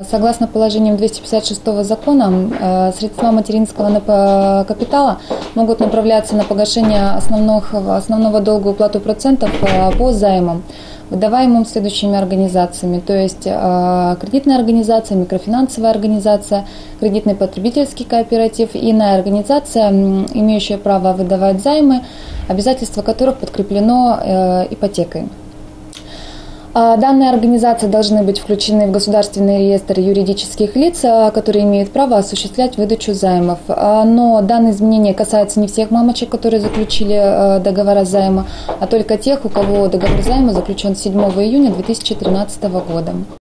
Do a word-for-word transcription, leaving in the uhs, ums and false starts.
Согласно положениям двести пятьдесят шестого закона, средства материнского капитала могут направляться на погашение основных, основного долга, уплату процентов по займам, выдаваемым следующими организациями, то есть кредитная организация, микрофинансовая организация, кредитный потребительский кооператив и иная организация, имеющая право выдавать займы, обязательства которых подкреплено ипотекой. Данные организации должны быть включены в государственный реестр юридических лиц, которые имеют право осуществлять выдачу займов. Но данные изменения касаются не всех мамочек, которые заключили договора займа, а только тех, у кого договор займа заключен седьмого июня две тысячи тринадцатого года.